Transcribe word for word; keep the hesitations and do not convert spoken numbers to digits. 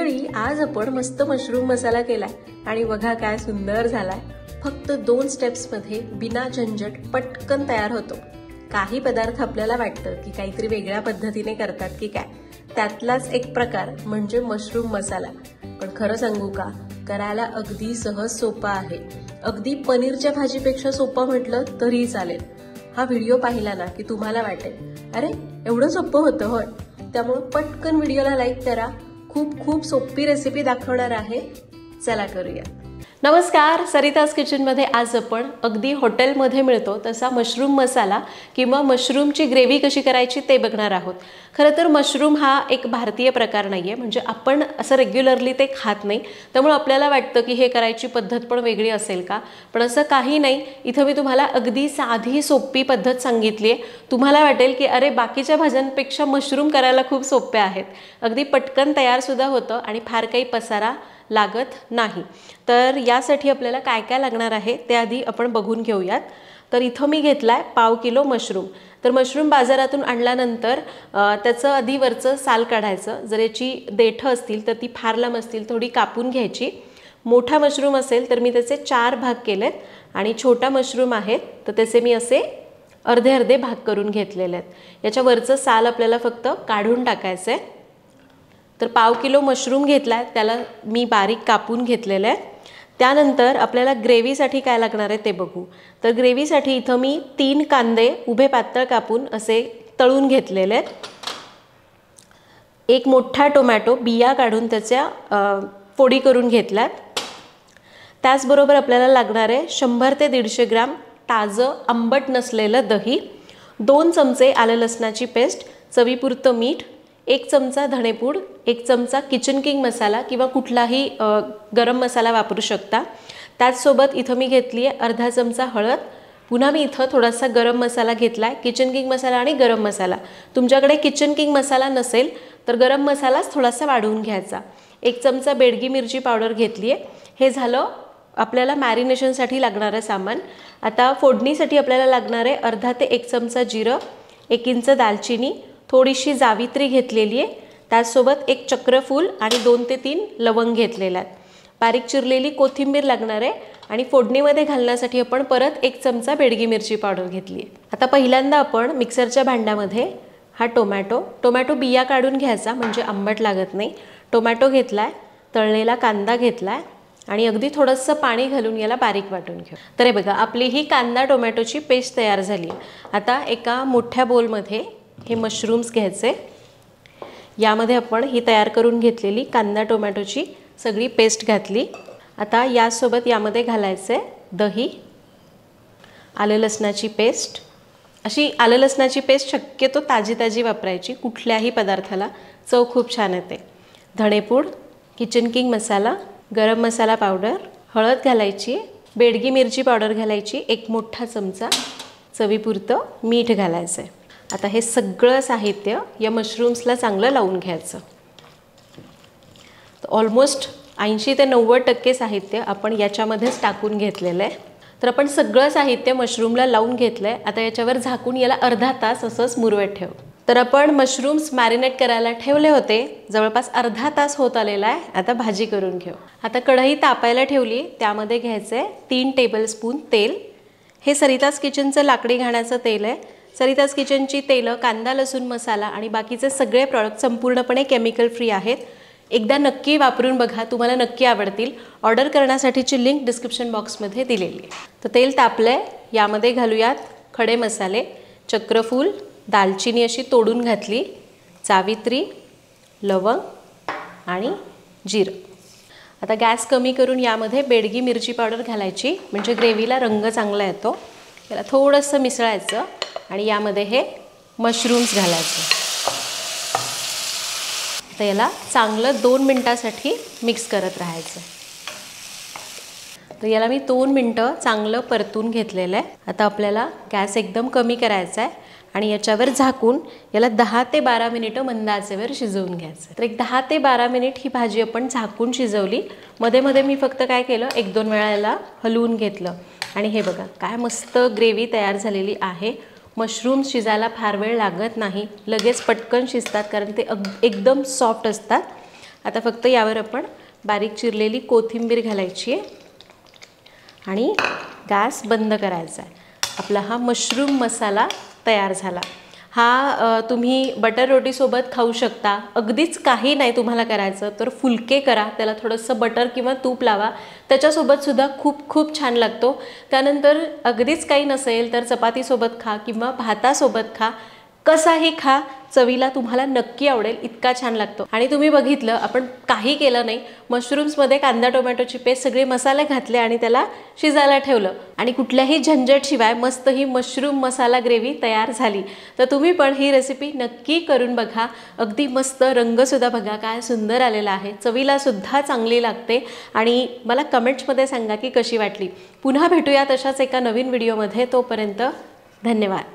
मंडळी, आज आपण मस्त मशरूम मसाला केलाय आणि बघा काय सुंदर झालाय। फक्त दोन स्टेप्स मध्ये बिना झंझट पटकन तयार होतो। काही पदार्थ आपल्याला वाटतं की काहीतरी वेगळ्या पद्धतीने करतात की काय, त्यातलाच एक प्रकार म्हणजे मशरूम मसाला। पण खरं सांगू का, करायला अगदी सहज सोपा आहे। अगदी पनीरच्या भाजीपेक्षा सोपा म्हटलं तरी चालेल। हा व्हिडिओ पाहिला ना की तुम्हाला वाटेल अरे एवढं सोपं होतं होय। त्यामुळे पटकन व्हिडिओला लाईक करा। खूप खूप सोपी रेसिपी दाखवणार आहे, चला करूया। नमस्कार, सरिताज किचन मध्ये आज आपण अगदी हॉटेलमध्ये मिळतो तसा मशरूम मसाला किंवा मशरूमची ग्रेव्ही कशी करायची ते बघणार आहोत। खरं तर मशरूम हा एक भारतीय प्रकार नाहीये, म्हणजे आपण असं रेग्युलरली ते खात नाही, त्यामुळे आपल्याला वाटतं की हे करायची पद्धत पण वेगळी असेल का, पण असं काही नाही। इथं मी तुम्हाला अगदी साधी सोपी पद्धत सांगितली आहे। तुम्हाला वाटेल की अरे बाकीच्या भाज्यांपेक्षा मशरूम करायला खूप सोपे आहेत, अगदी पटकन तयार सुद्धा होतं आणि फार काही पसारा लागत नाही। तर यासाठी आपल्याला काय काय लागणार आहे ते आधी आपण बघून घेऊयात। तर इथं मी घेतलाय पाव किलो मशरूम। तर मशरूम बाजारातून आणल्यानंतर त्याचं आधी वरचं साल काढायचं। जर याची देठं असतील तर ती फार लांब असतील थोडी कापून घ्यायची। मोठा मशरूम असेल तर मी त्याचे चार भाग केलेत आणि छोटा मशरूम आहेत तर त्याचे मी असे अर्धे अर्धे भाग करून घेतलेले आहेत। याच्या वरचं साल आपल्याला फक्त काढून टाकायचं आहे। तर पाव किलो मशरूम घेतलाय, त्याला मी बारीक कापून घेतलेलं आहे। त्यानंतर आपल्याला ग्रेव्हीसाठी काय लागणार आहे ते बघू। तर ग्रेव्हीसाठी इथं मी तीन कांदे उभे पातळ कापून असे तळून घेतलेले आहेत। एक मोठा टोमॅटो बिया काढून त्याच्या फोडी करून घेतल्यात। त्याचबरोबर आपल्याला लागणार आहे शंभर ते दीडशे ग्राम ताजं आंबट नसलेलं दही, दोन चमचे आलं लसणाची पेस्ट, चवीपुरतं मीठ, एक चमचा धणेपूड, एक चमचा किचन किंग मसाला किंवा कुठलाही गरम मसाला वापरू शकता। त्याचसोबत इथं मी घेतली आहे अर्धा चमचा हळद। पुन्हा मी इथं थोडासा गरम मसाला घेतला आहे, किचन किंग मसाला आणि गरम मसाला। तुमच्याकडे किचन किंग मसाला नसेल तर गरम मसालाच थोडासा वाढवून घ्यायचा। एक चमचा बेडगी मिरची पावडर घेतली आहे। हे झालं आपल्याला मॅरिनेशनसाठी लागणारं सामान। आता फोडणीसाठी आपल्याला लागणार आहे अर्धा ते एक चमचा जिरं, एक इंच दालचिनी, थोडीशी जावित्री घेतलेली आहे। त्याचसोबत एक चक्रफूल आणि दोन ते तीन लवंग घेतलेल्या आहेत। बारीक चिरलेली कोथिंबीर लागणार आहे आणि फोडणीमध्ये घालण्यासाठी आपण परत एक चमचा बेडगी मिरची पावडर घेतली आहे। आता पहिल्यांदा आपण मिक्सरच्या भांड्यामध्ये हा टोमॅटो टोमॅटो बिया काढून घ्यायचा म्हणजे आंबट लागत नाही। टोमॅटो घेतलाय, तळलेला कांदा घेतलाय आणि अगदी थोडंसं पाणी घालून याला बारीक वाटून घेऊ। तर हे बघा आपली ही कांदा टोमॅटोची पेस्ट तयार झाली आहे। आता एका मोठ्या बोलमध्ये हे मशरूम्स घ्यायचे। यामध्ये आपण ही तयार करून घेतलेली कांदा टोमॅटोची सगळी पेस्ट घातली। आता यासोबत यामध्ये घालायचे दही, आलं लसणाची पेस्ट। अशी आलं लसणाची पेस्ट शक्यतो ताजी ताजी वापरायची, कुठल्याही पदार्थाला चव खूप छान येते। धणेपूड, किचन किंग मसाला, गरम मसाला पावडर, हळद घालायची, बेडगी मिरची पावडर घालायची एक मोठा चमचा, चवीपुरतं मीठ घालायचं आहे। आता हे सगळं साहित्य या मशरूम्सला चांगलं लावून घ्यायचं। ऑलमोस्ट ऐंशी ते नव्वद टक्के साहित्य आपण याच्यामध्येच टाकून घेतलेलं आहे। तर आपण सगळं साहित्य मशरूमला लावून घेतलं आहे। आता याच्यावर झाकून याला अर्धा तास असंच मुरवत ठेव। तर आपण मशरूम्स मॅरिनेट करायला ठेवले होते, जवळपास अर्धा तास होत आलेला आहे। आता भाजी करून घेऊ। आता कढई तापायला ठेवली, त्यामध्ये घ्यायचे तीन टेबलस्पून तेल। हे सरिताज किचनचं लाकडी घाण्याचं तेल आहे। सरिताज किचनची तेलं कांदा लसूण मसाला आणि बाकीचे सगळे प्रॉडक्ट संपूर्णपणे केमिकल फ्री आहेत। एकदा नक्की वापरून बघा, तुम्हाला नक्की आवडतील। ऑर्डर करण्यासाठीची लिंक डिस्क्रिप्शन बॉक्समध्ये दिलेली आहे। तर तेल तापलंय, यामध्ये घालूयात खडे मसाले, चक्रफूल, दालचिनी अशी तोडून घातली, जावित्री, लवंग आणि जिरं। आता गॅस कमी करून यामध्ये बेडगी मिरची पावडर घालायची म्हणजे ग्रेव्हीला रंग चांगला येतो। याला थोडंसं मिसळायचं आणि यामध्ये हे मशरूम्स घालायचे। तर याला चांगलं दोन मिनटासाठी मिक्स करत राहायचं। तर याला मी दोन मिनटं चांगलं परतून घेतलेलं आहे। आता आपल्याला गॅस एकदम कमी करायचा आहे आणि याच्यावर झाकून याला दहा ते बारा मिनिटं मंद आचेवर शिजवून घ्यायचं। तर एक दहा ते बारा मिनिट ही भाजी आपण झाकून शिजवली। मध्ये मध्ये मी फक्त काय केलं, एक दोन वेळा याला हलवून घेतलं आणि हे बघा काय मस्त ग्रेव्ही तयार झालेली आहे। मशरूम शिजायला फार वेळ लागत नाही, लगेच पटकन शिजतात कारण ते एकदम सॉफ्ट असतात। आता फक्त यावर आपण बारीक चिरलेली कोथिंबीर घालायची आहे आणि गॅस बंद करायचा आहे. आपला हा मशरूम मसाला तयार झाला. हा तुम्ही बटर रोटीसोबत खाऊ शकता. अगदीच काही नाही तुम्हाला करायचं तर फुलके करा, त्याला थोडंसं बटर किंवा तूप लावा, त्याच्यासोबतसुद्धा खूप खूप छान लागतो. त्यानंतर अगदीच काही नसेल तर चपातीसोबत खा किंवा भातासोबत खा, कसाही खा, चवीला तुम्हाला नक्की आवडेल, इतका छान लागतो. आणि तुम्ही बघितलं आपण काही केलं नाही, मशरूम्समध्ये कांदा टोमॅटोची पेस्ट, सगळे मसाले घातले आणि त्याला शिजायला ठेवलं आणि कुठल्याही झंझटशिवाय मस्त ही मशरूम मसाला ग्रेव्ही तयार झाली. तर तुम्ही पण ही रेसिपी नक्की करून बघा. अगदी मस्त, रंगसुद्धा बघा काय सुंदर आलेला आहे, चवीलासुद्धा चांगली लागते. आणि मला कमेंट्समध्ये सांगा की कशी वाटली. पुन्हा भेटूया तशाच एका नवीन व्हिडिओमध्ये. तोपर्यंत धन्यवाद.